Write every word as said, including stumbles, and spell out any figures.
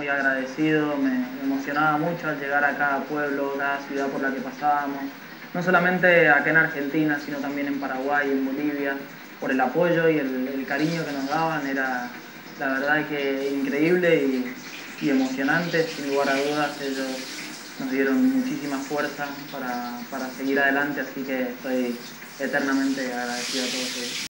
agradecido, me, me emocionaba mucho al llegar a cada pueblo, cada ciudad por la que pasábamos, no solamente acá en Argentina, sino también en Paraguay y en Bolivia, por el apoyo y el, el cariño que nos daban, era la verdad que increíble y, y emocionante, sin lugar a dudas. Ellos nos dieron muchísima fuerza para, para seguir adelante, así que estoy eternamente agradecido a todos ellos.